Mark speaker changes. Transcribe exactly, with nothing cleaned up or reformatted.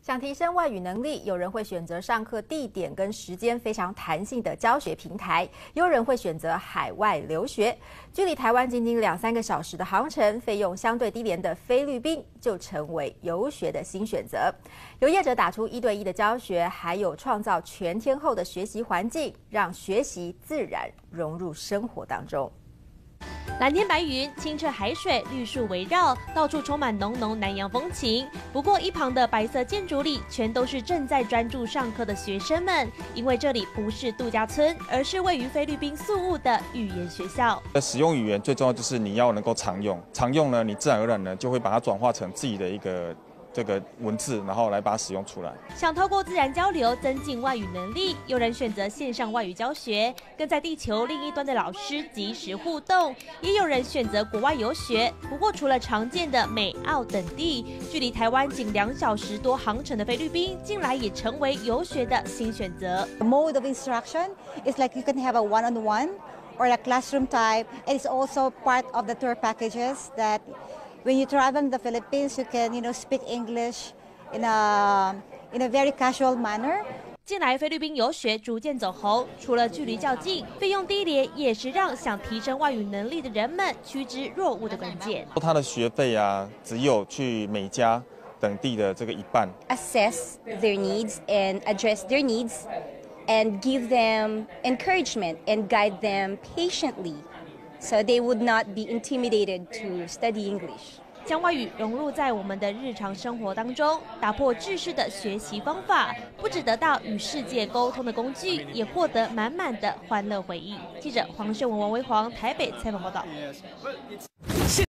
Speaker 1: 想提升外语能力，有人会选择上课地点跟时间非常弹性的教学平台，也有人会选择海外留学。距离台湾仅仅两三个小时的航程，费用相对低廉的菲律宾就成为游学的新选择。有业者打出一对一的教学，还有创造全天候的学习环境，让学习自然融入生活当中。
Speaker 2: 蓝天白云，清澈海水，绿树围绕，到处充满浓浓南洋风情。不过，一旁的白色建筑里，全都是正在专注上课的学生们，因为这里不是度假村，而是位于菲律宾宿务的语言学校。
Speaker 3: 使用语言最重要就是你要能够常用，常用呢，你自然而然呢就会把它转化成自己的一个。 这个文字，然后来把它使用出来。
Speaker 2: 想透过自然交流增进外语能力，有人选择线上外语教学，跟在地球另一端的老师及时互动；也有人选择国外游学。不过，除了常见的美、澳等地，距离台湾仅两小时多航程的菲律宾，近来也成为游学的新选择。
Speaker 4: The mode of instruction is like you can have a one-on-one or a classroom type. It is also part of the tour packages that. When you travel in the Philippines, you can, you know, speak English in a in a very casual manner.
Speaker 2: 近来菲律宾游学逐渐走红，除了距离较近，费用低廉，也是让想提升外语能力的人们趋之若鹜的关键。
Speaker 3: 他的学费啊，只有去美加等地的这个一半。
Speaker 5: Assess their needs and address their needs, and give them encouragement and guide them patiently. So they would not be intimidated to study English.
Speaker 2: 将外语融入在我们的日常生活当中，打破制式的学习方法，不只得到与世界沟通的工具，也获得满满的欢乐回忆。记者黄炫文、王维煌台北采访报道。